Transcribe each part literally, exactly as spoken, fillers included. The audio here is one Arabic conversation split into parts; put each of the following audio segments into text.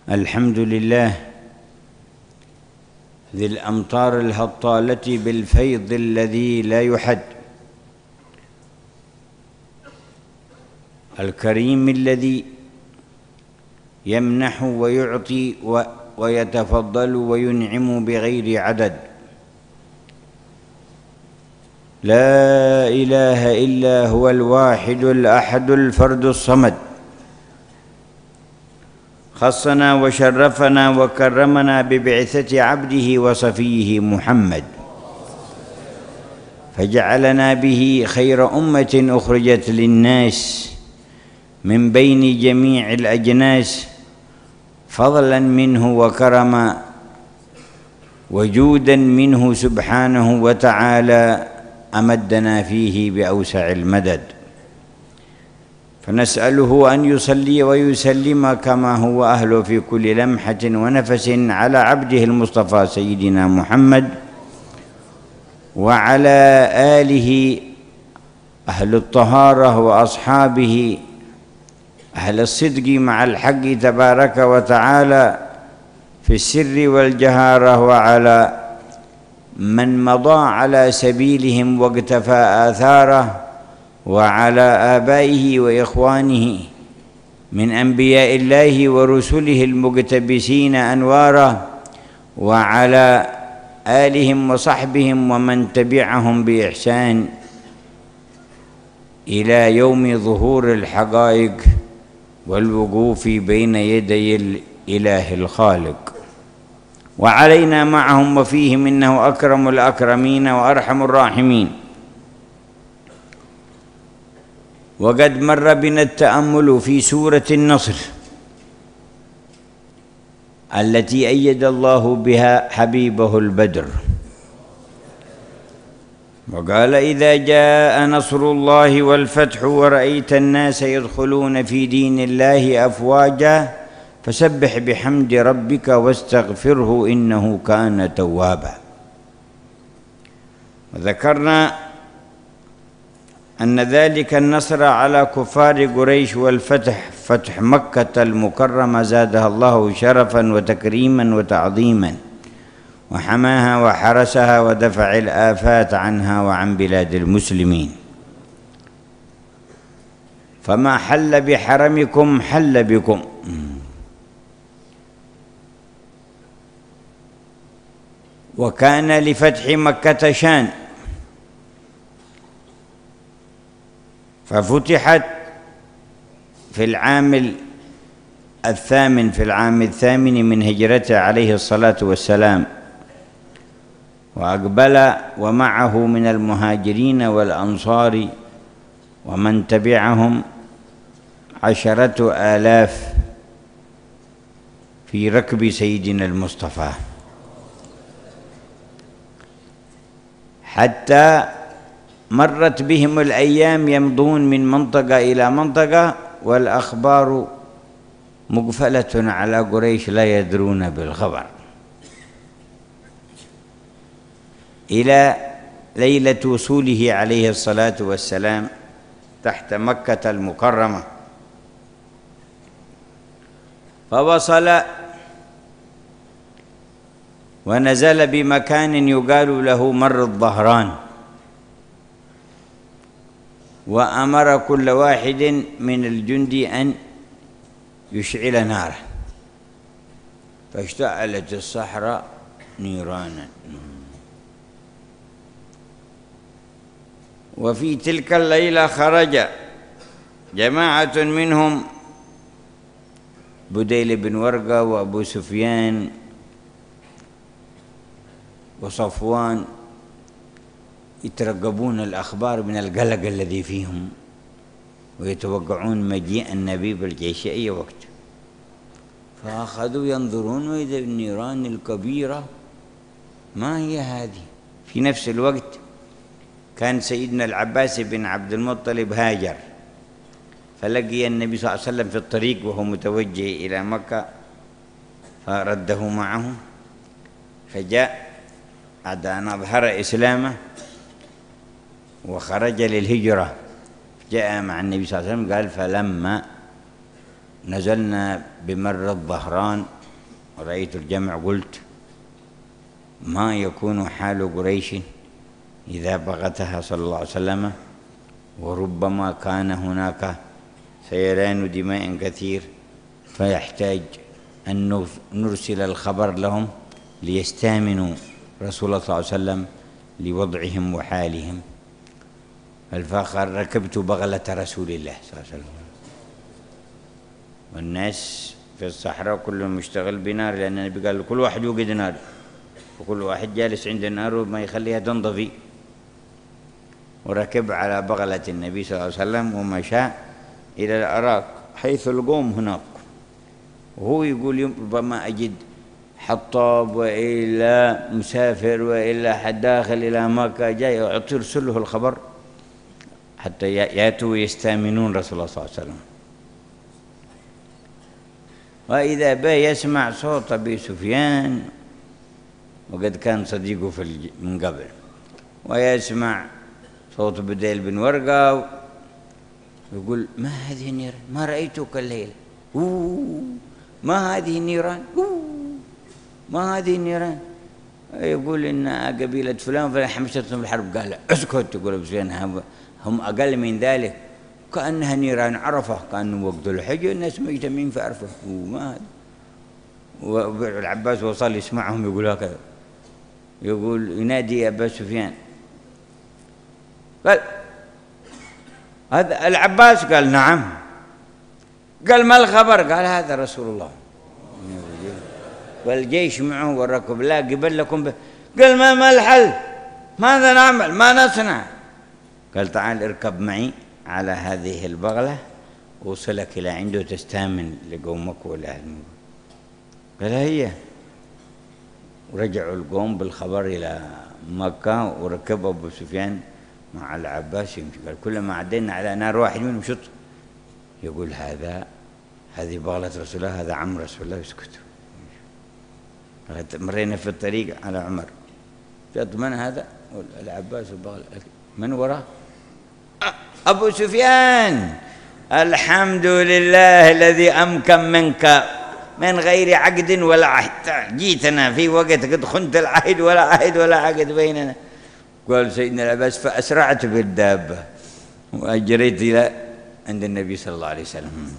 الحمد لله ذي الأمطار الهطالة بالفيض الذي لا يحد، الكريم الذي يمنح ويعطي ويتفضل وينعم بغير عدد. لا إله إلا هو الواحد الأحد الفرد الصمد، خصنا وشرفنا وكرمنا ببعثة عبده وصفيه محمد، فجعلنا به خير أمة أخرجت للناس من بين جميع الأجناس، فضلا منه وكرما وجودا منه سبحانه وتعالى أمدنا فيه بأوسع المدد. فنسأله أن يصلي ويسلم كما هو أهله في كل لمحة ونفس على عبده المصطفى سيدنا محمد وعلى آله أهل الطهارة وأصحابه أهل الصدق مع الحق تبارك وتعالى في السر والجهارة، وعلى من مضى على سبيلهم واقتفى آثاره، وعلى آبائه وإخوانه من أنبياء الله ورسله المقتبسين أنواره، وعلى آلهم وصحبهم ومن تبعهم بإحسان إلى يوم ظهور الحقائق والوقوف بين يدي الإله الخالق. وعلينا معهم وفيهم إنه أكرم الأكرمين وأرحم الراحمين. وقد مر بنا التأمل في سورة النصر التي أيد الله بها حبيبه البدر، وقال: إذا جاء نصر الله والفتح ورأيت الناس يدخلون في دين الله أفواجا فسبح بحمد ربك واستغفره إنه كان توابا. وذكرنا أن ذلك النصر على كفار قريش والفتح فتح مكة المكرمة زادها الله شرفا وتكريما وتعظيما، وحماها وحرسها ودفع الآفات عنها وعن بلاد المسلمين. فما حل بحرمكم حل بكم. وكان لفتح مكة شان، ففتحت في العام الثامن في العام الثامن من هجرته عليه الصلاة والسلام، وأقبل ومعه من المهاجرين والأنصار ومن تبعهم عشرة آلاف في ركب سيدنا المصطفى، حتى مرت بهم الأيام يمضون من منطقة إلى منطقة والأخبار مقفلة على قريش لا يدرون بالخبر، إلى ليلة وصوله عليه الصلاة والسلام تحت مكة المكرمة. فوصل ونزل بمكان يقال له مر الظهران، وأمر كل واحد من الجند أن يشعل ناره، فاشتعلت الصحراء نيرانا. وفي تلك الليلة خرج جماعة منهم بديل بن ورقة وأبو سفيان وصفوان يترقبون الأخبار من القلق الذي فيهم، ويتوقعون مجيء النبي بالجيش أي وقت. فأخذوا ينظرون وإذا النيران الكبيرة ما هي هذه. في نفس الوقت كان سيدنا العباس بن عبد المطلب هاجر، فلقي النبي صلى الله عليه وسلم في الطريق وهو متوجه إلى مكة، فرده معه، فجاء بعد أن أظهر إسلامه وخرج للهجرة، جاء مع النبي صلى الله عليه وسلم. قال: فلما نزلنا بمر الظهران رأيت الجمع قلت ما يكون حال قريش إذا بغتها صلى الله عليه وسلم، وربما كان هناك سيلان دماء كثير فيحتاج أن نرسل الخبر لهم ليستامنوا رسول الله صلى الله عليه وسلم لوضعهم وحالهم. الفاخر ركبت بغلة رسول الله صلى الله عليه وسلم، والناس في الصحراء كلهم مشتغل بنار، لأن النبي قال كل واحد يوقد نار، وكل واحد جالس عند النار وما يخليها تنطفي. وركب على بغلة النبي صلى الله عليه وسلم ومشى إلى العراق حيث القوم هناك، وهو يقول ربما أجد حطاب وإلا مسافر وإلا حد داخل إلى مكة جاي، يرسل له الخبر حتى يأتوا ويستامنون رسول الله صلى الله عليه وسلم. وإذا به يسمع صوت أبي سفيان، وقد كان صديقه في من قبل، ويسمع صوت بديل بن ورقة، يقول ما هذه النيران؟ ما رأيتك الليلة. أوه ما هذه النيران؟ أوه ما هذه النيران؟ يقول إن قبيلة فلان فلان حمستهم الحرب. قال اسكت. يقول أبو سفيان هم أقل من ذلك، كأنها نيران عرفة، كأنه وقت الحج الناس مجتمعين في عرفة. وما هذا؟ والعباس وصل يسمعهم يقول هكذا، يقول ينادي أبا سفيان، قال هذا العباس؟ قال نعم. قال ما الخبر؟ قال هذا رسول الله والجيش معه والركب لا قبل لكم به. قال ما ما الحل؟ ماذا نعمل؟ ما نصنع؟ قال تعال اركب معي على هذه البغلة وصلك إلى عنده تستامن لقومك والأهل. قال هي. ورجعوا القوم بالخبر إلى مكة، وركب أبو سفيان مع العباس يمشي. قال كلما عدينا على نار واحد منهم شط، يقول هذا هذه بغلة رسول الله، هذا عم رسول الله، يسكت. مرينا في الطريق على عمر، قلت من هذا؟ العباس البغلة. من وراه؟ أبو سفيان. الحمد لله الذي أمكن منك من غير عقد ولا عهد، جيتنا في وقت قد خنت العهد ولا عهد ولا عقد بيننا. قال سيدنا العباس فأسرعت بالدابة وأجريت إلى عند النبي صلى الله عليه وسلم.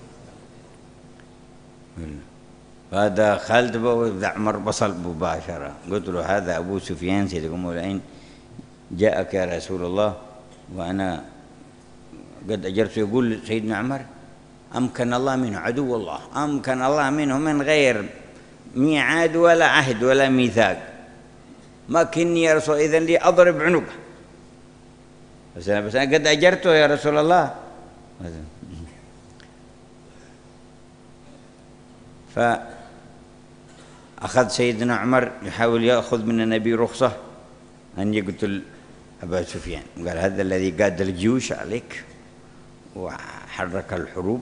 هذا خالد بن عمر بصل مباشرة. قلت له هذا أبو سفيان سيدكم مولاين جاءك يا رسول الله وأنا قد أجرت. يقول سيدنا عمر أمكن الله منه عدو الله، أمكن الله منه من غير ميعاد ولا عهد ولا ميثاق، ما كني يا رسول إذن لي أضرب عنقه، بس أنا بس أنا قد أجرته يا رسول الله. فأخذ سيدنا عمر يحاول يأخذ من النبي رخصة أن يقتل أبا سفيان. قال هذا الذي قاد الجيوش عليك وحرك الحروب.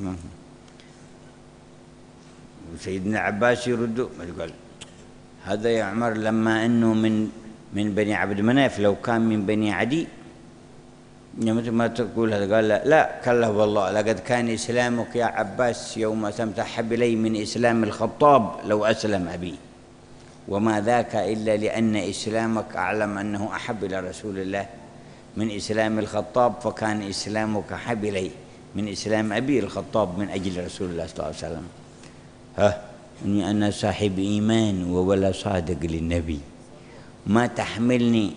وسيدنا عباس يرد قال هذا يا عمر لما أنه من من بني عبد مناف، لو كان من بني عدي مثل ما تقول هذا. قال لا, لا كلا والله لقد كان إسلامك يا عباس يوم أسلمت أحب إلي من إسلام الخطاب لو أسلم أبي، وما ذاك إلا لأن إسلامك أعلم أنه أحب إلى رسول الله من إسلام الخطاب، فكان إسلامك أحب إلي من إسلام أبي الخطاب من أجل رسول الله صلى الله عليه وسلم. ها إني أنا صاحب إيمان وولا صادق للنبي، ما تحملني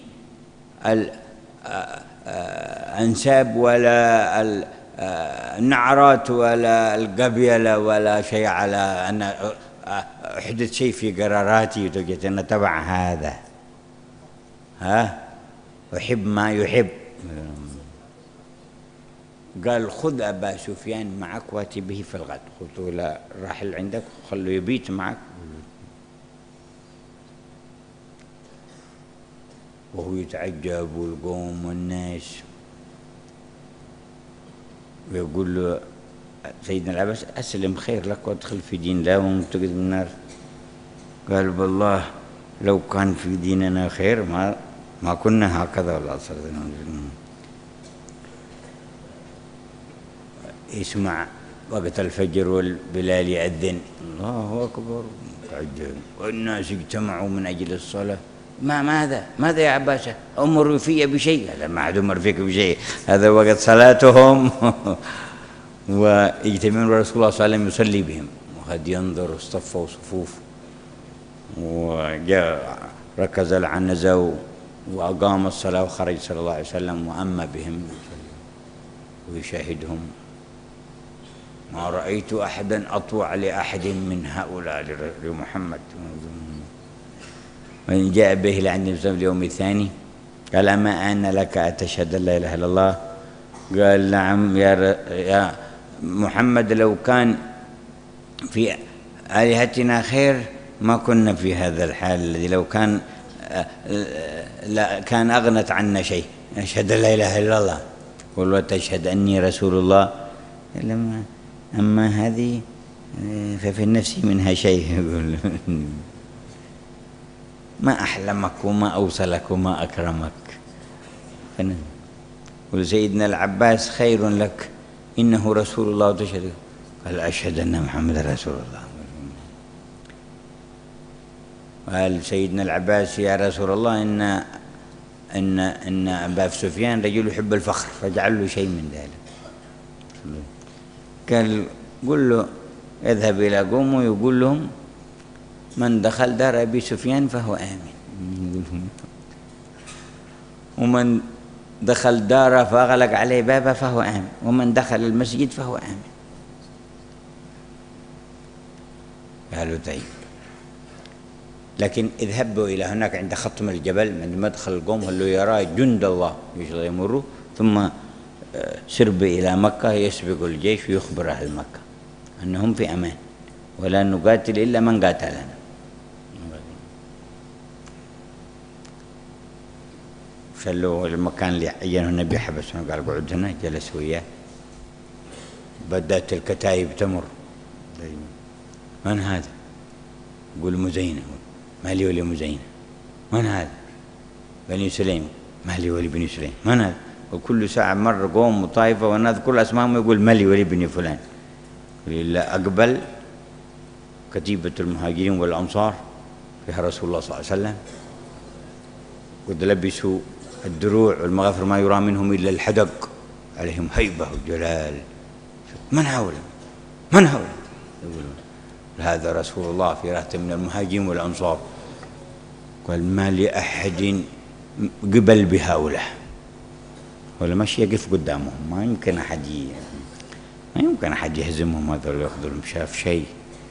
الأنساب ولا النعرات ولا القبيلة ولا شيء على أن أحدث شيء في قراراتي وتجد أن تبع هذا. ها أحب ما يحب. قال خذ أبا سفيان معك واتي به في الغد، خذه إلى راحل عندك وخلوا يبيت معك. وهو يتعجب والقوم والناس، ويقول له سيدنا العباس أسلم خير لك وادخل في دين الله ومتقد من النار. قال والله لو كان في ديننا خير ما ما كنا هكذا ولا صرنا. يسمع وقت الفجر والبلال يأذن الله أكبر، والناس اجتمعوا من أجل الصلاة. ما ماذا ماذا يا عباس؟ أمر في بشيء؟ هذا ما عاد أمر فيك بشيء، هذا وقت صلاتهم. ويجتمعون رسول الله صلى الله عليه وسلم يصلي بهم، وقد ينظر اصطفوا صفوف، وجاء ركز العنزة وأقام الصلاة وخرج صلى الله عليه وسلم وأما بهم ويشاهدهم. ما رأيت أحدا أطوع لأحد من هؤلاء لمحمد. وإن جاء به لعند النبي اليوم الثاني قال: أما أن لك أتشهد أن لا إله إلا الله؟ قال: نعم يا, يا محمد، لو كان في آلهتنا خير ما كنا في هذا الحال الذي لو كان لا كان أغنت عنا شيء. أشهد أن لا إله إلا الله قل وتشهد أني رسول الله. لما أما هذه ففي النفس منها شيء. يقول ما أحلمك وما أوصلك وما أكرمك. قل سيدنا العباس: خير لك إنه رسول الله وتشهد. قال: أشهد أن محمد رسول الله. قال سيدنا العباس: يا رسول الله، إن إن إن أبا سفيان رجل يحب الفخر فاجعل له شيء من ذلك. قال: قل له اذهب إلى قوم ويقول لهم: من دخل دار أبي سفيان فهو آمن، ومن دخل داره فأغلق عليه بابه فهو آمن، ومن دخل المسجد فهو آمن. قالوا: طيب، لكن اذهبوا إلى هناك عند خطم الجبل من مدخل القوم، قال له: يرى جند الله يمروا، ثم سرب إلى مكة يسبق الجيش ويخبر أهل مكة أنهم في أمان ولا نقاتل إلا من قاتلنا. شلوا المكان اللي عينه النبي حبسهم، قال: اقعد هنا. جلس وياه، بدأت الكتائب تمر. من هذا؟ يقول: مزينة. ما لي ولي مزينة. من هذا؟ بني سليم. ما لي ولي بني سليم. من هذا؟ وكل ساعة مر قوم وطائفة ونذكر أسمائهم يقول: مالي ولي بني فلان. إلا أقبل كتيبة المهاجرين والأنصار فيها رسول الله صلى الله عليه وسلم، قد لبسوا الدروع والمغافر ما يرى منهم إلا الحدق، عليهم هيبة وجلال. من هؤلاء؟ من هؤلاء؟ يقولون: هذا رسول الله في رهة من المهاجرين والأنصار. قال: ما لأحد قبل بهؤلاء، ولا ماشي يقف قدامهم، ما يمكن أحد ما يمكن أحد يهزمهم، هذا ياخذهم. شاف شيء: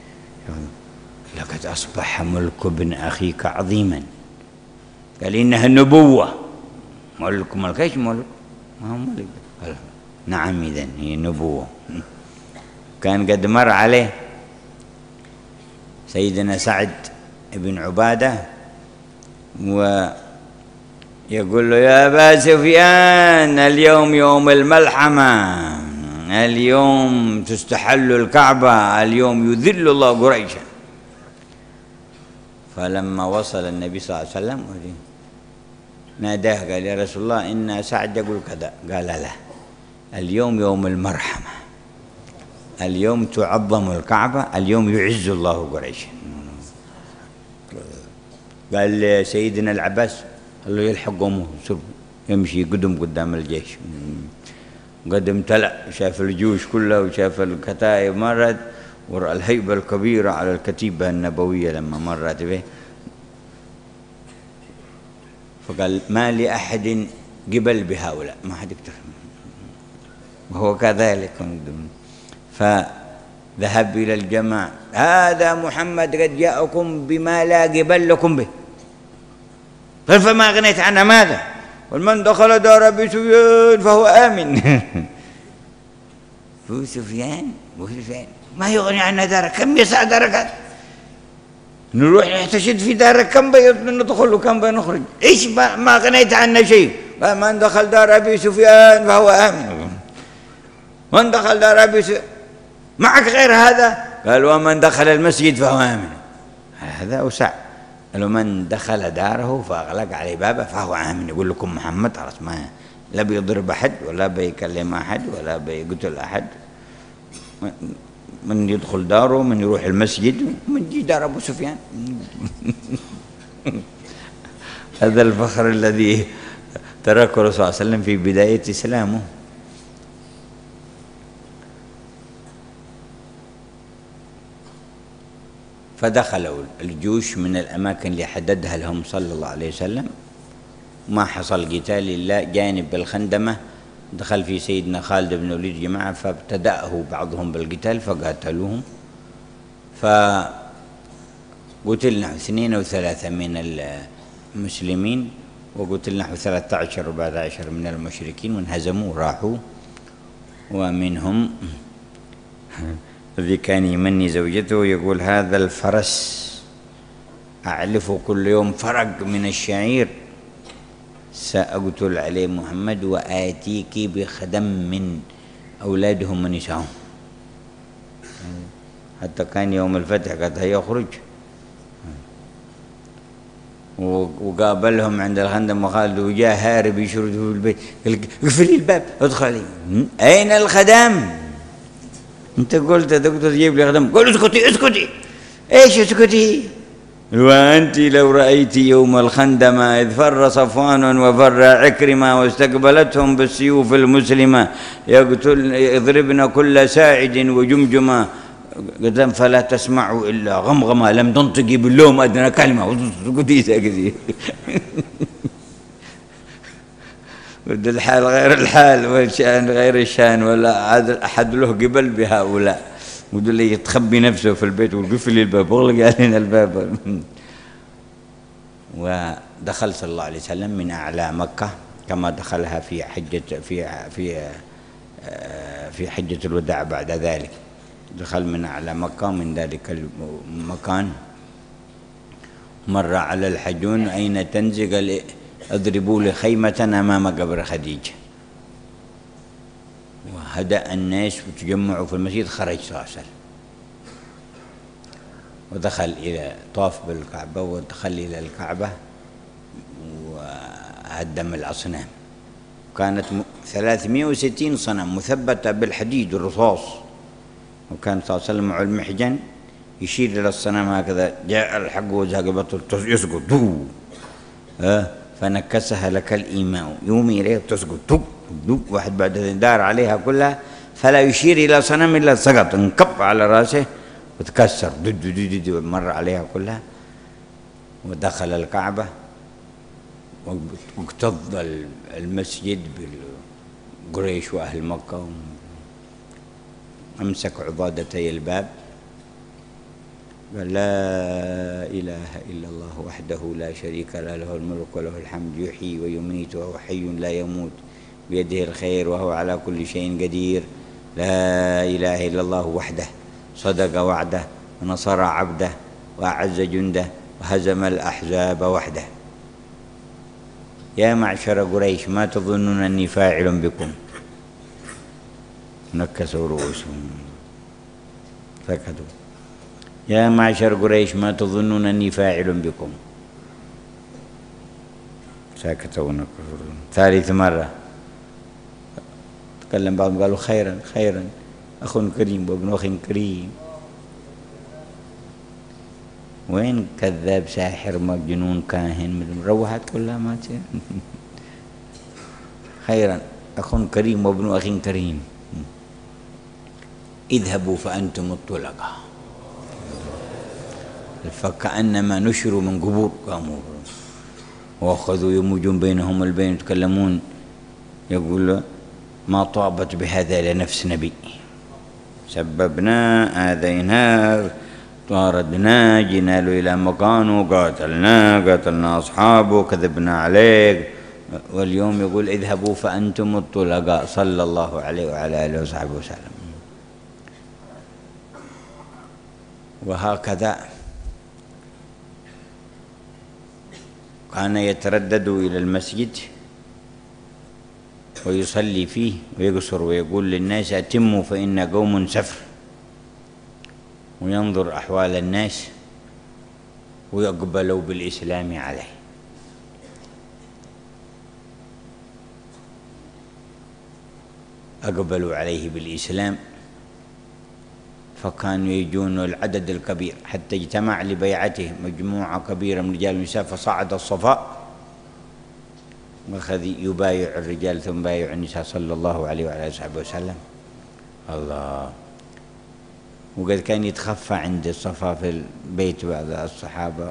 لقد أصبح ملك ابن أخيك عظيما. قال: إنها النبوة. ملك ملك إيش ملك؟ ما هو ملك. قال: نعم، إذن هي نبوة. كان قد مر عليه سيدنا سعد بن عبادة ويقول له: يا أبا سفيان، اليوم يوم الملحمة، اليوم تستحل الكعبة، اليوم يذل الله قريشا. فلما وصل النبي صلى الله عليه وسلم ناداه قال: يا رسول الله، إن سعد يقول كذا. قال: لا، اليوم يوم المرحمة، اليوم تعظم الكعبة، اليوم يعز الله قريشا. قال سيدنا العباس: قال له: يلحق قومه، يمشي قدم قدام الجيش. قد امتلأ، شاف الجيوش كلها وشاف الكتائب مرت، ورأى الهيبة الكبيرة على الكتيبة النبوية لما مرت به. فقال: ما لأحد قبل بهؤلاء، ما حد يقدر. وهو كذلك. فذهب إلى الجماعة: هذا محمد قد جاءكم بما لا قبل لكم به. قال: فما أغنيت عنه ماذا؟ ومن دخل دار أبي سفيان فهو آمن. أبو سفيان أبو سفيان ما يغني عنا دارك، كم يسع دارك؟ نروح نحتشد في دارك، كم بندخل وكم بنخرج؟ إيش ما أغنيت عنا شيء؟ من دخل دار أبي سفيان فهو آمن. من دخل دار أبي سفيان معك غير هذا؟ قال: ومن دخل المسجد فهو آمن. هذا أوسع. قالوا: من دخل داره فأغلق عليه بابه فهو آمن. يقول لكم محمد خلاص، ما لا بيضرب أحد ولا بيكلم أحد ولا بيقتل أحد، من يدخل داره، من يروح المسجد، من يجي دار أبو سفيان. هذا الفخر الذي تركه الرسول صلى الله عليه وسلم في بداية إسلامه. فدخلوا الجيوش من الأماكن اللي حددها لهم صلى الله عليه وسلم، ما حصل قتال إلا جانب الخندمة، دخل في سيدنا خالد بن الوليد جماعة فابتدأه بعضهم بالقتال فقاتلوهم، فقتل نحو اثنين أو ثلاثة من المسلمين، وقتل نحو ثلاثة عشر أربعة عشر من المشركين، وانهزموا وراحوا. ومنهم الذي كان يمني زوجته يقول: هذا الفرس أعلفه كل يوم فرق من الشعير، سأقتل عليه محمد وآتيك بخدم من أولادهم ونسائهم. حتى كان يوم الفتح قد هيخرج وقابلهم عند الخندم وخالد، وجاء هارب يشرد في البيت، قال: اقفلي الباب ادخلي. أين الخدم؟ أنت قلت تقدر تجيب لي خدم. قل اسكتي اسكتي. ايش اسكتي؟ وأنت لو رأيت يوم الخندمة إذ فر صفوان وفر عكرمة واستقبلتهم بالسيوف المسلمة يقتل يضربن كل ساعد وجمجمة، قدام فلا تسمعوا إلا غمغمة لم تنطقي باللوم أدنى كلمة. اسكتي ساكتي. الحال غير الحال والشأن غير الشأن، ولا أحد له قبل بهؤلاء. ودول اللي يتخبي نفسه في البيت ويقفل لي الباب، اغلق علينا الباب. ودخل صلى الله عليه وسلم من أعلى مكة كما دخلها في حجة في في في حجة الوداع. بعد ذلك دخل من أعلى مكة من ذلك المكان، مر على الحجون أين تنزق اضربوا لي خيمة أمام قبر خديجة، وهدأ الناس وتجمعوا في المسجد. خرج صلى الله عليه وسلم ودخل إلى طاف بالكعبة، ودخل إلى الكعبة وهدم الأصنام. كانت ثلاثمائة وستين صنم مثبتة بالحديد والرصاص، وكان صلى الله عليه وسلم مع المحجن يشير إلى الصنم هكذا، جاء الحق وزهق بطل يسقط دو ها فنكسها لك الإيماء، يومي إليه تسقط دو دو، واحد بعد دار عليها كلها فلا يشير إلى صنم إلا سقط انكب على رأسه وتكسر دو دو دو دو، مر عليها كلها. ودخل الكعبة واكتظ المسجد بالقريش وأهل مكة، أمسك عضادتي الباب قال: لا إله إلا الله وحده لا شريك له، له الملك وله الحمد يحيي ويميت وهو حي لا يموت بيده الخير وهو على كل شيء قدير. لا إله إلا الله وحده صدق وعده ونصر عبده وأعز جنده وهزم الأحزاب وحده. يا معشر قريش ما تظنون أني فاعل بكم؟ نكسوا رؤوسهم سكتوا. يا معشر قريش ما تظنون أني فاعل بكم؟ سكتوا ونكسوا. ثالث مرة تكلم بعضهم قالوا: خيرا خيرا أخ كريم وابن أخ كريم. وين كذاب ساحر مجنون كاهن روحت كلها ما تصير. خيرا أخ كريم وابن أخ كريم، اذهبوا فأنتم الطلقاء. فكأنما نشروا من قبور قاموا وأخذوا يموجون بينهم البين يتكلمون، يقول: ما طابت بهذا لنفس نبي، سببنا آذيناه طاردنا جينا له إلى مكانه قاتلنا قاتلنا أصحابه كذبنا عليه. واليوم يقول: اذهبوا فأنتم الطلقاء صلى الله عليه وعلى آله وصحبه وسلم. وهكذا كان يتردد إلى المسجد ويصلي فيه ويقصر ويقول للناس: أتموا فإن قوم سفر، وينظر أحوال الناس ويقبلوا بالإسلام عليه. أقبلوا عليه بالإسلام فكانوا يجون العدد الكبير حتى اجتمع لبيعته مجموعة كبيرة من رجال ونساء، فصعد الصفاء وأخذ يبايع الرجال ثم بايع النساء صلى الله عليه وعلى آله وصحبه وسلم. الله. وقد كان يتخفى عند الصفا في البيت بعض الصحابة.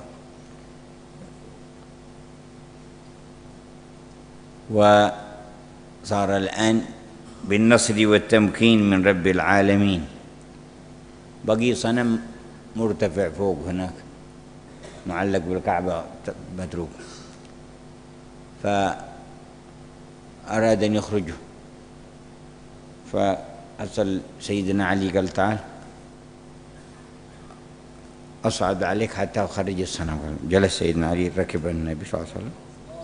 وصار الآن بالنصر والتمكين من رب العالمين. بقي صنم مرتفع فوق هناك معلق بالكعبة متروك، فأراد أن يخرجه، فأرسل سيدنا علي قال تعال أصعد عليك حتى أخرج الصنم. جلس سيدنا علي ركب النبي صلى الله عليه وسلم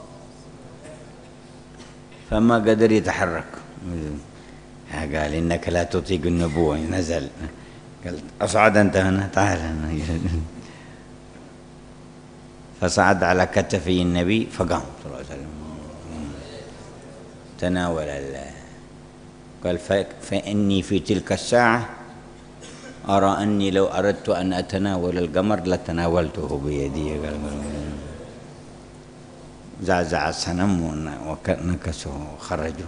فما قدر يتحرك. قال إنك لا تطيق النبوة. نزل قال أصعد أنت هنا تعال هنا. فصعد على كتفي النبي فقام صلى الله عليه وسلم تناول الله. قال فإني في تلك الساعة أرى أني لو أردت أن أتناول القمر لتناولته بيدي. قال زعزع الصنم ونكسه وخرجوا.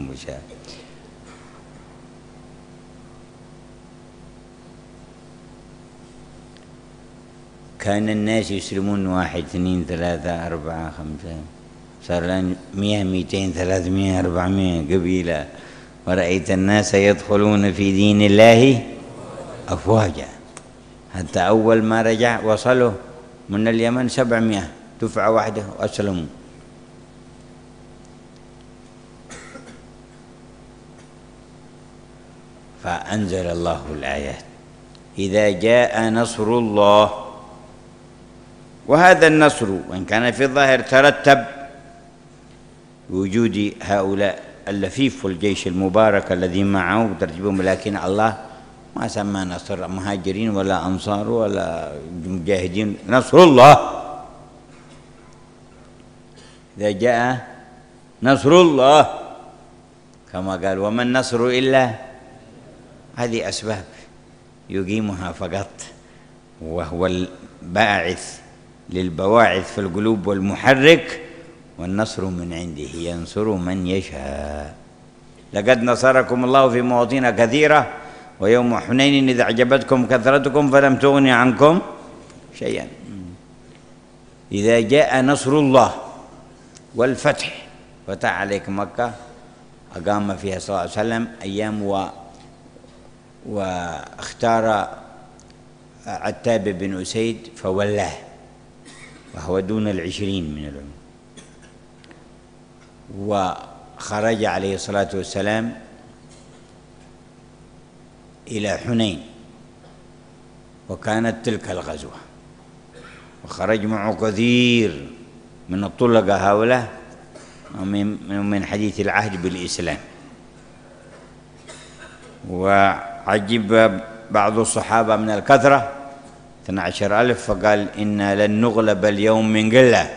كان الناس يسلمون واحد اثنين ثلاثة أربعة خمسة، صار الآن مئة مئتين ثلاثمائة أربعمائة قبيلة. ورأيت الناس يدخلون في دين الله أفواجا، حتى أول ما رجع وصلوا من اليمن سبعمائة دفعة واحدة وأسلموا. فأنزل الله الآيات إذا جاء نصر الله. وهذا النصر وإن كان في الظاهر ترتب بوجود هؤلاء اللفيف والجيش المبارك الذي معه ترتيبهم، لكن الله ما سمى نصر مهاجرين ولا أنصار ولا مجاهدين، نصر الله. إذا جاء نصر الله كما قال وما النصر إلا، هذه أسباب يقيمها فقط، وهو الباعث للبواعث في القلوب والمحرك، والنصر من عنده ينصر من يشاء. لقد نصركم الله في مواطن كثيرة ويوم حنين إذا أعجبتكم كثرتكم فلم تغن عنكم شيئا. إذا جاء نصر الله والفتح، فتح عليك مكة، أقام فيها صلى الله عليه وسلم أيام و واختار عتاب بن أسيد فولاه، وهو دون العشرين من العمر. وخرج عليه الصلاة والسلام إلى حنين، وكانت تلك الغزوة، وخرج معه كثير من الطلقة هؤلاء من حديث العهد بالإسلام. وعجب بعض الصحابة من الكثرة اثنا عشر ألف، فقال إنا لن نغلب اليوم من قلة،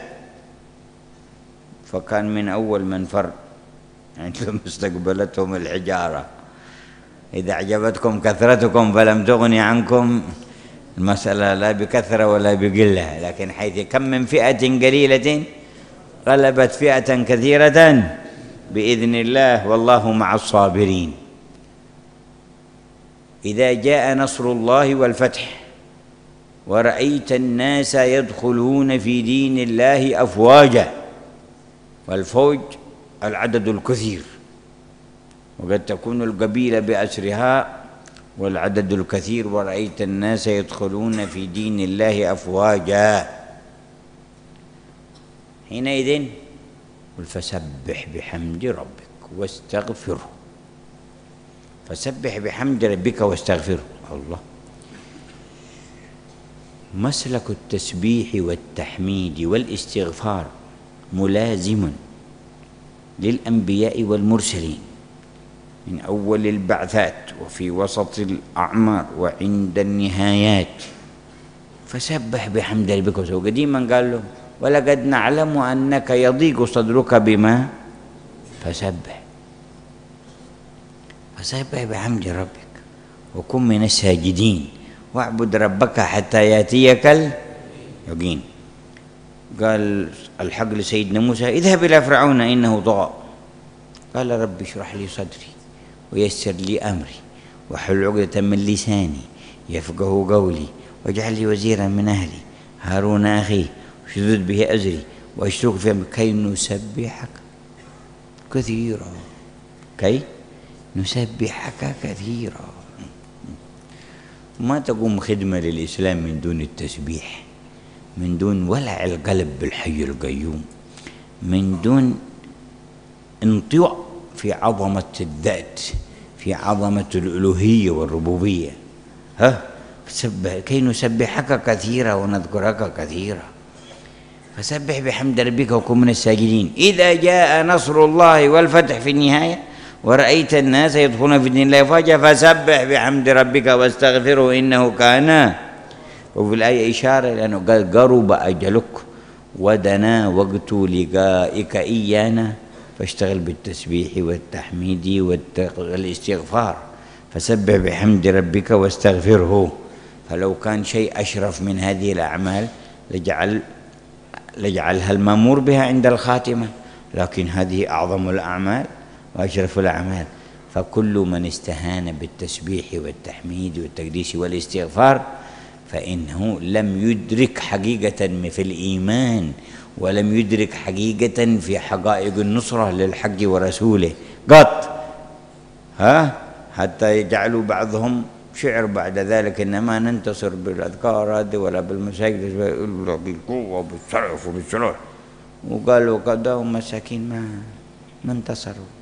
فكان من أول من فر عندما استقبلتهم الحجارة. إذا أعجبتكم كثرتكم فلم تغني عنكم، المسألة لا بكثرة ولا بقلة، لكن حيث كم من فئة قليلة غلبت فئة كثيرة بإذن الله والله مع الصابرين. إذا جاء نصر الله والفتح ورأيت الناس يدخلون في دين الله أفواجا، والفوج العدد الكثير، وقد تكون القبيلة بأسرها والعدد الكثير. ورأيت الناس يدخلون في دين الله أفواجا، حينئذ قل فسبح بحمد ربك واستغفره. فسبح بحمد ربك واستغفره. الله، مسلك التسبيح والتحميد والاستغفار ملازم للأنبياء والمرسلين من أول البعثات وفي وسط الأعمار وعند النهايات. فسبح بحمد ربك واستغفره. قديما قال له ولقد نعلم أنك يضيق صدرك بما فسبح. فسبح بحمد ربك وكن من الساجدين واعبد ربك حتى يأتيك اليقين. قال الحق لسيدنا موسى اذهب إلى فرعون إنه طغى. قال رب اشرح لي صدري ويسر لي أمري واحلل عقدة من لساني يفقه قولي واجعل لي وزيرا من أهلي هارون أخي واشدد به أزري واشرك في أمري كي نسبحك كثيرا كي نسبحك كثيرا. ما تقوم خدمة للإسلام من دون التسبيح، من دون ولع القلب بالحي القيوم، من دون انطواء في عظمة الذات، في عظمة الألوهية والربوبية. ها سبح كي نسبحك كثيرا ونذكرك كثيرا. فسبح بحمد ربك وكن من الساجدين إذا جاء نصر الله والفتح في النهاية ورأيت الناس يدخلون في دين الله أفواجا فسبح بحمد ربك واستغفره إنه كان. وفي الآية إشارة لأنه قال قرب أجلك ودنا وقت لقائك إيانا فاشتغل بالتسبيح والتحميد والاستغفار. فسبح بحمد ربك واستغفره. فلو كان شيء أشرف من هذه الأعمال لجعل لجعلها المأمور بها عند الخاتمة، لكن هذه أعظم الأعمال وأشرف الأعمال. فكل من استهان بالتسبيح والتحميد والتقديس والاستغفار فإنه لم يدرك حقيقة في الإيمان ولم يدرك حقيقة في حقائق النصرة للحق ورسوله قط. ها حتى يجعلوا بعضهم شعر بعد ذلك إنما ننتصر بالأذكار هذه ولا بالمساجد بالقوة وبالصرف وبالسلاح. وقالوا قدام مساكين ما ما انتصروا.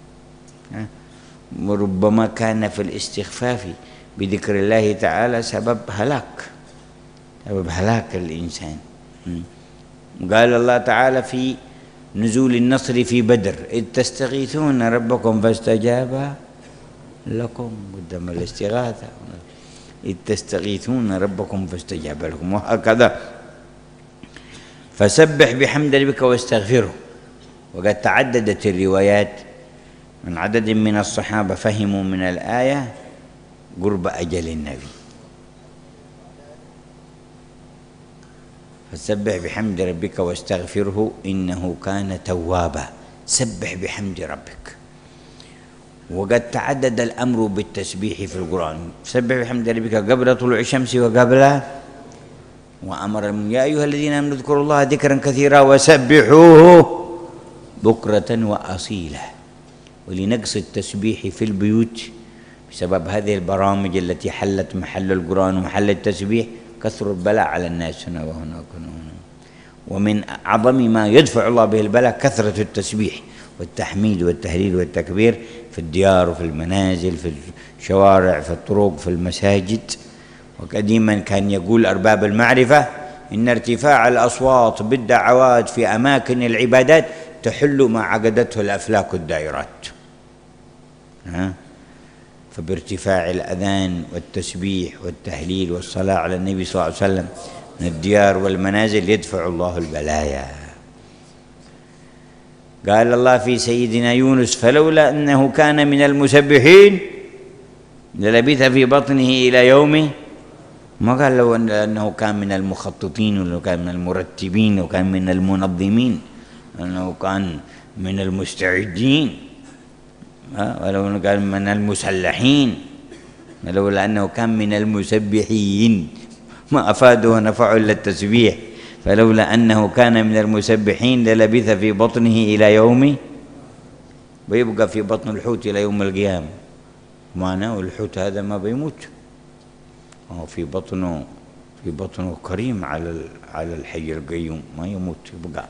وربما كان في الاستخفاف بذكر الله تعالى سبب هلاك، سبب هلاك الإنسان. قال الله تعالى في نزول النصر في بدر إذ تستغيثون ربكم فاستجاب لكم قدام الاستغاثة إذ تستغيثون ربكم فاستجاب لكم وهكذا. فسبح بحمد ربك واستغفره. وقد تعددت الروايات من عدد من الصحابة فهموا من الآية قرب أجل النبي. فسبح بحمد ربك واستغفره إنه كان توابا. سبح بحمد ربك. وقد تعدد الأمر بالتسبيح في القرآن. سبح بحمد ربك قبل طلوع الشمس وقبل وأمر يا أيها الذين آمنوا اذكروا الله ذكرا كثيرا وسبحوه بكرة وأصيلا. ولنقص التسبيح في البيوت بسبب هذه البرامج التي حلت محل القرآن ومحل التسبيح كثر البلاء على الناس هنا وهناك هنا. ومن أعظم ما يدفع الله به البلاء كثرة التسبيح والتحميد والتهليل والتكبير في الديار وفي المنازل في الشوارع في الطرق في المساجد. وقديما كان يقول أرباب المعرفة إن ارتفاع الأصوات بالدعوات في أماكن العبادات تحل ما عقدته الأفلاك الدائرات. ها؟ فبارتفاع الأذان والتسبيح والتهليل والصلاة على النبي صلى الله عليه وسلم من الديار والمنازل يدفع الله البلايا. قال الله في سيدنا يونس فلولا أنه كان من المسبحين للبث في بطنه إلى يوم. ما قال لو أنه كان من المخططين ولو كان من المرتبين وكان من المنظمين أنه كان من المستعدين ولو كان من المسلحين لولا أنه كان من المسبحين ما أفاده ونفعه إلا التسبيح. فلولا أنه كان من المسبحين للبث في بطنه إلى يوم ويبقى في بطن الحوت إلى يوم القيامة. معناه الحوت هذا ما بيموت هو في بطنه في بطنه كريم على على الحي القيوم ما يموت يبقى.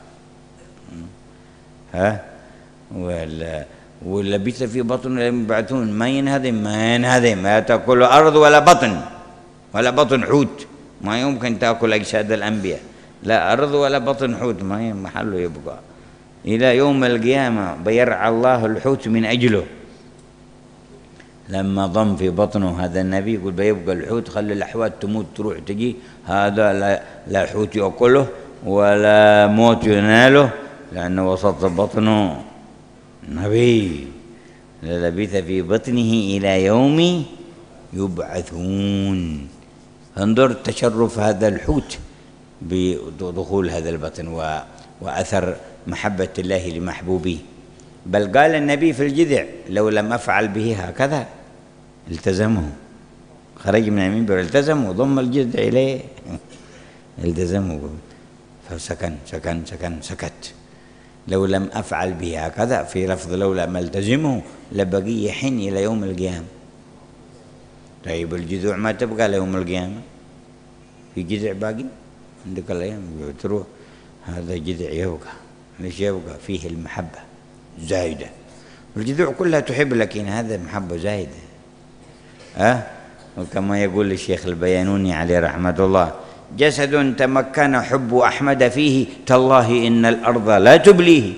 ها ولا واللبث في بطن يبعثون ما ينهدم ما ينهدم ما تأكل أرض ولا بطن ولا بطن حوت. ما يمكن تأكل أجساد الأنبياء لا أرض ولا بطن حوت ما محله يبقى إلى يوم القيامة. بيرعى الله الحوت من أجله. لما ضم في بطنه هذا النبي يقول بيبقى الحوت خلي الأحوات تموت تروح تجي هذا لا, لا حوت يأكله ولا موت يناله لأنه وسط بطنه نبي للبث في بطنه إلى يوم يبعثون. انظر تشرف هذا الحوت بدخول هذا البطن وأثر محبة الله لمحبوبه. بل قال النبي في الجذع: لو لم أفعل به هكذا التزمه. خرج من المنبر التزم وضم الجذع إليه التزمه، فسكن سكن سكن سكت. لو لم أفعل به هكذا، في لفظ لو لم ألتزمه لبقي يحن إلى يوم القيامة. طيب الجذوع ما تبقى ليوم القيامة، في جذع باقي عندك الأيام تروح، هذا جذع يبقى. ليش يبقى؟ فيه المحبة زايدة. الجذوع كلها تحب، لكن هذا محبة زايدة. أه؟ وكما يقول الشيخ البيانوني عليه رحمة الله: جسد تمكن حب أحمد فيه، تالله إن الأرض لا تبليه.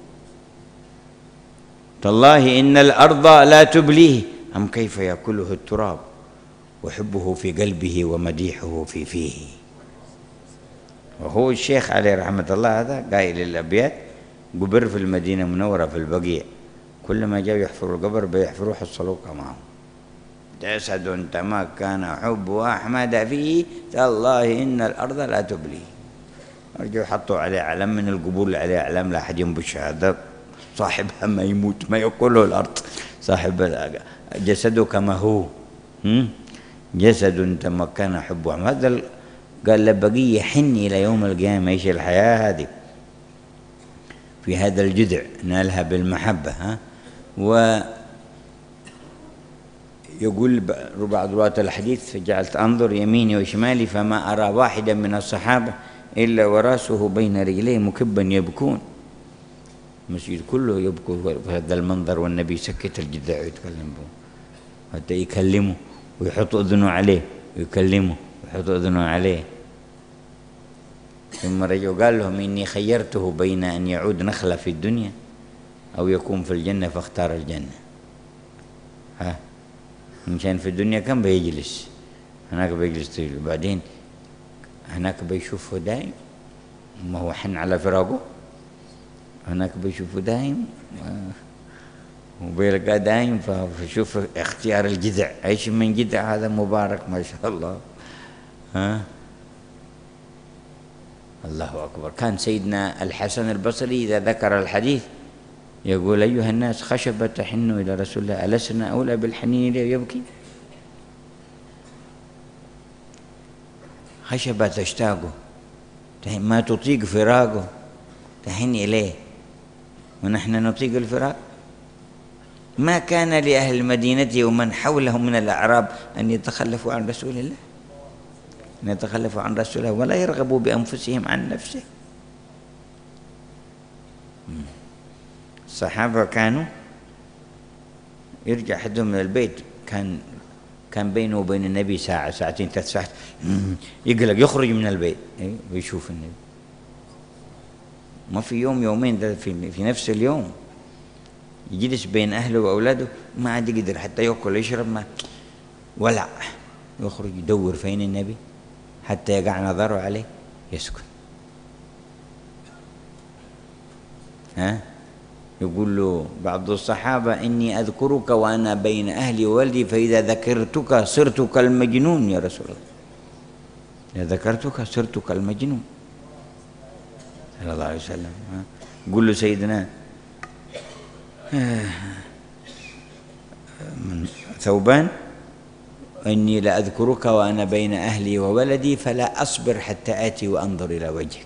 تالله إن الأرض لا تبليه، أم كيف يأكله التراب وحبه في قلبه ومديحه في فيه. وهو الشيخ عليه رحمة الله هذا قائل الأبيات، قبر في المدينة المنورة في البقيع، كلما جاءوا يحفروا القبر بيحفروه الصلوقة معهم. جسد تمكن حب أحمد فيه، تالله إن الأرض لا تبليه. رجعوا حطوا عليه علم من القبور، عليه علم لا أحد ينبش، هذا صاحبها ما يموت ما يأكله الأرض، صاحب جسده كما هو. جسد تمكن حب أحمد، هذا قال لبقي يحن إلى يوم القيامة. إيش الحياة هذه في هذا الجذع نالها بالمحبة. ها و يقول بعض رواة الحديث: فجعلت أنظر يميني وشمالي فما أرى واحدا من الصحابة إلا وراسه بين رجليه مكبا يبكون. المسجد كله يبكوا في هذا المنظر، والنبي سكت الجذع ويتكلم به حتى يكلمه ويحط أذنه عليه ويكلمه ويحط أذنه عليه. ثم رجع قال لهم: إني خيرته بين أن يعود نخلة في الدنيا أو يكون في الجنة فاختار الجنة. ها إنسان في الدنيا كان بيجلس، هناك بيجلس طويل، وبعدين هناك بيشوفه دائم، ما هو حن على فراقه، هناك بيشوفه دائم وبيلقى دائم. فشوف اختيار الجذع، ايش من جذع هذا مبارك ما شاء الله. ها الله أكبر. كان سيدنا الحسن البصري إذا ذكر الحديث يقول: أيها الناس خشبة تحن إلى رسول الله، ألسنا أولى بالحنين إليه يبكي؟ خشبة تشتاقه ما تطيق فراقه تحن إليه، ونحن نطيق الفراق. ما كان لأهل المدينة ومن حولهم من الأعراب أن يتخلفوا عن رسول الله، أن يتخلفوا عن رسول الله ولا يرغبوا بأنفسهم عن نفسه. الصحابة كانوا يرجع حدهم من البيت، كان كان بينه وبين النبي ساعة ساعتين ثلاث ساعات، يقلق يخرج من البيت ويشوف النبي. ما في يوم يومين، ده في, في نفس اليوم يجلس بين أهله وأولاده، ما عاد يقدر حتى يأكل يشرب، ما ولع، يخرج يدور فين النبي حتى يقع نظره عليه يسكن. ها يقول له بعض الصحابة: إني أذكرك وأنا بين أهلي وولدي، فإذا ذكرتك صرت كالمجنون يا رسول الله. إذا ذكرتك صرت كالمجنون صلى الله عليه وسلم. يقول له سيدنا من ثوبان: إني لأذكرك وأنا بين أهلي وولدي فلا أصبر حتى آتي وأنظر إلى وجهك.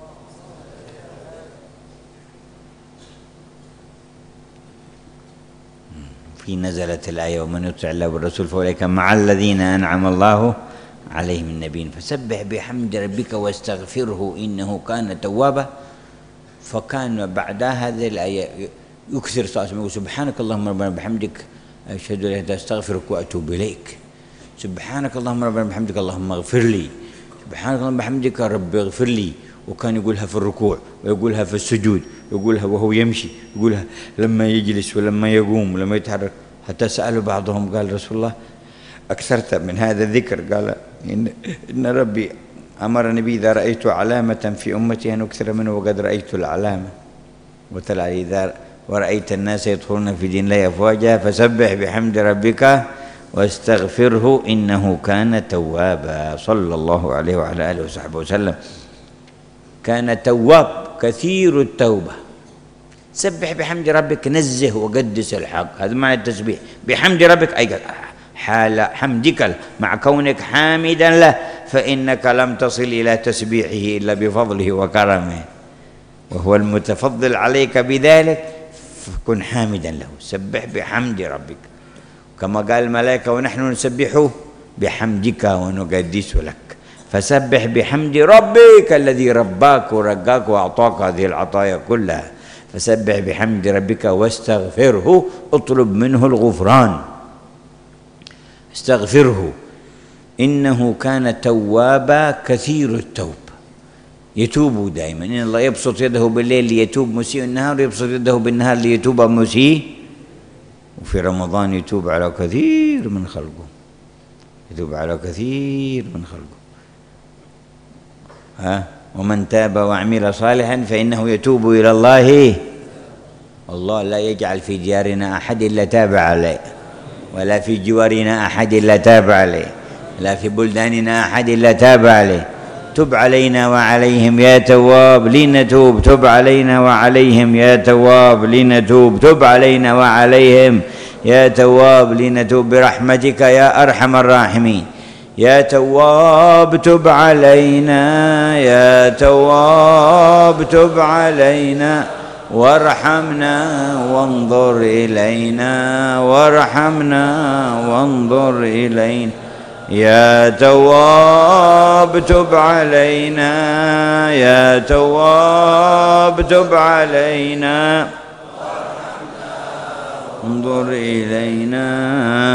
في نزلت الآية: ومن يطع الله والرسول فأولئك مع الذين أنعم الله عليهم من النبيين فسبح بحمد ربك واستغفره إنه كان توابا. فكان بعد هذه الآية يكثر صلاة يقول: سبحانك اللهم ربنا بحمدك أشهد أن لا إله إلا أنت أستغفرك وأتوب إليك. سبحانك اللهم ربنا بحمدك اللهم اغفر لي. سبحانك اللهم بحمدك رب اغفر لي. وكان يقولها في الركوع ويقولها في السجود، يقولها وهو يمشي، يقولها لما يجلس ولما يقوم ولما يتحرك. حتى سألوا بعضهم قال: رسول الله أكثرت من هذا الذكر؟ قال: إن, إن ربي أمرني بي إذا رأيت علامة في أمتي أن أكثر منه وقد رأيت العلامة. وتلا إذا ورأيت الناس يدخلون في دين الله أفواجا فسبح بحمد ربك واستغفره إنه كان توابا. صلى الله عليه وعلى آله وصحبه وسلم. كان تواب كثير التوبة. سبح بحمد ربك، نزه وقدس الحق، هذا معنى التسبيح. بحمد ربك أي حال حمدك مع كونك حامدا له، فإنك لم تصل إلى تسبيحه إلا بفضله وكرمه، وهو المتفضل عليك بذلك، فكن حامدا له. سبح بحمد ربك، كما قال الملائكة ونحن نسبحه بحمدك ونقدس لك. فسبح بحمد ربك الذي رباك ورقاك وأعطاك هذه العطايا كلها. فسبح بحمد ربك واستغفره، اطلب منه الغفران، استغفره إنه كان توابا كثير التوب. يتوب دائما. إن الله يبسط يده بالليل ليتوب مسيء النهار، ويبسط يده بالنهار ليتوب مسيء. وفي رمضان يتوب على كثير من خلقه، يتوب على كثير من خلقه. ها ومن تاب وعمل صالحا فإنه يتوب إلى الله. الله لا يجعل في ديارنا أحد إلا تاب عليه، ولا في جوارنا أحد إلا تاب عليه، لا في بلداننا أحد إلا تاب عليه. تب علينا وعليهم يا تواب لنتوب، تب علينا وعليهم يا تواب لنتوب، تب علينا وعليهم يا تواب لنتوب برحمتك يا أرحم الراحمين. يا تواب تب علينا، يا تواب تب علينا وارحمنا وانظر إلينا، وارحمنا وانظر إلينا. يا تواب تب علينا، يا تواب تب علينا انظر إلينا.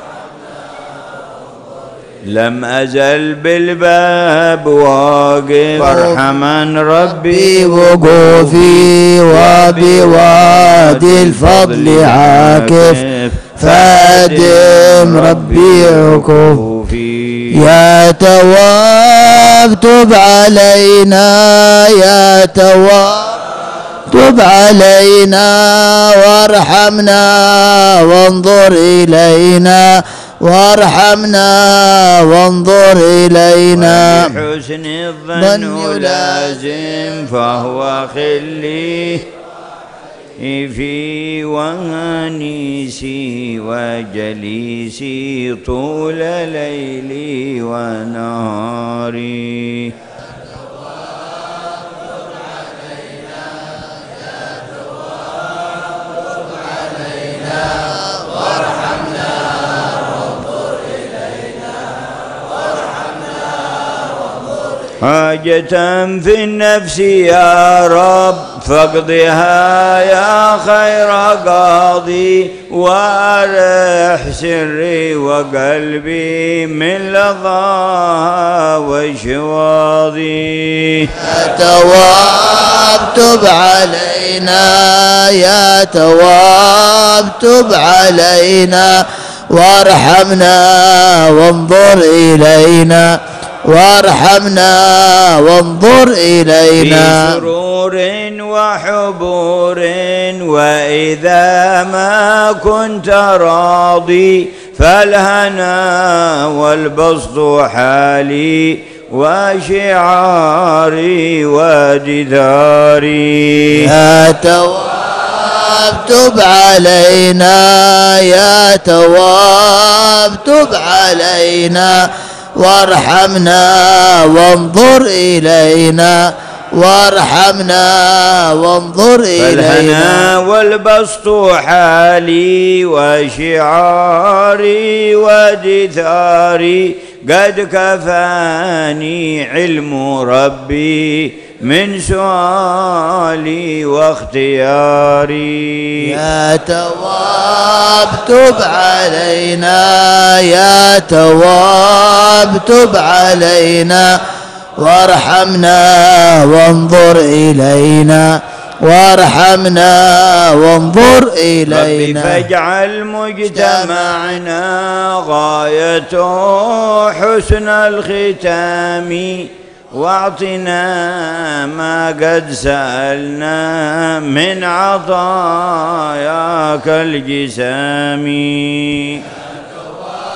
لم أزل بالباب واقف وارحمن ربي وقوفي، وبوادي الفضل عاكف فادم ربي عكوفي. يا تواب تب علينا، يا تواب تب علينا وارحمنا وانظر إلينا، وارحمنا وانظر إلينا. بحسن الظن لازم فهو خلي في وانيسي وجليسي طول ليلي ونهاري. حاجة في النفس يا رب فاقضها يا خير قاضي، وارح سري وقلبي من لظاها وشواظي. يا تواب تب علينا، يا تواب تب علينا وارحمنا وانظر إلينا، وارحمنا وانظر إلينا. في سرور وحبور وإذا ما كنت راضي، فالهنا والبسط حالي وشعاري وجداري. يا تواب تب علينا، يا تواب تب علينا وارحمنا وانظر إلينا، وارحمنا وانظر إلينا. فالهنا والبسط حالي وشعاري ودثاري، قد كفاني علم ربي من سؤالي واختياري. يا تواب تب علينا، يا تواب تب علينا وارحمنا وانظر إلينا، وارحمنا وانظر إلينا. ربي فاجعل مجتمعنا غايته حسن الختام، واعطنا ما قد سألنا من عطاياك الجسام.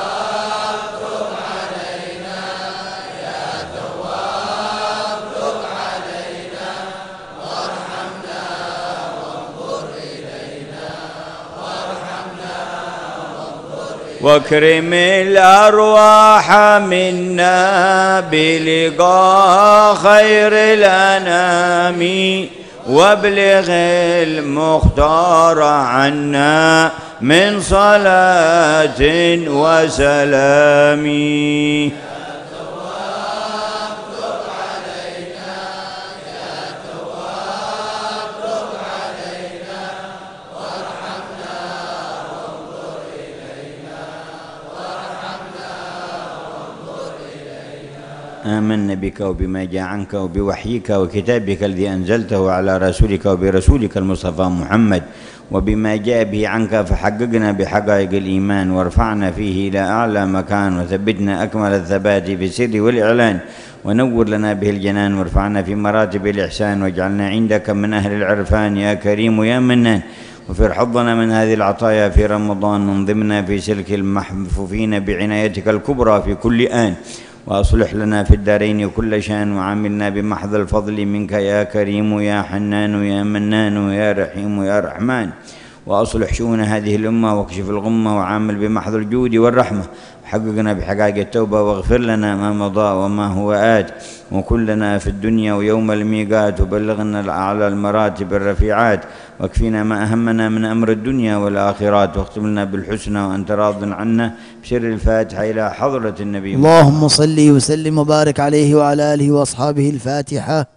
واكرم الأرواح منا بلقاء خير الأنام وابلغ المختار عنا من صلاة وسلام. آمنا بك وبما جاء عنك وبوحيك وكتابك الذي أنزلته على رسولك وبرسولك المصطفى محمد وبما جاء به عنك، فحققنا بحقائق الإيمان وارفعنا فيه إلى أعلى مكان وثبتنا أكمل الثبات في السر والإعلان ونور لنا به الجنان وارفعنا في مراتب الإحسان واجعلنا عندك من أهل العرفان يا كريم يا منان. وفر حظنا من هذه العطايا في رمضان وانضمنا في سلك المحفوفين بعنايتك الكبرى في كل آن، وأصلح لنا في الدارين كل شأن، وعاملنا بمحض الفضل منك يا كريم يا حنان يا منان يا رحيم يا رحمن. وأصلح شؤون هذه الأمة واكشف الغمة، وعامل بمحض الجود والرحمة، وحققنا بحقائق التوبة، واغفر لنا ما مضى وما هو آت، وكلنا في الدنيا ويوم الميقات، وبلغنا الأعلى المراتب الرفيعات، واكفينا ما أهمنا من أمر الدنيا والآخرات، واختم لنا بالحسنى وأنت راض عنا بسر الفاتحة إلى حضرة النبي. اللهم صل وسلم وبارك عليه وعلى آله وأصحابه. الفاتحة.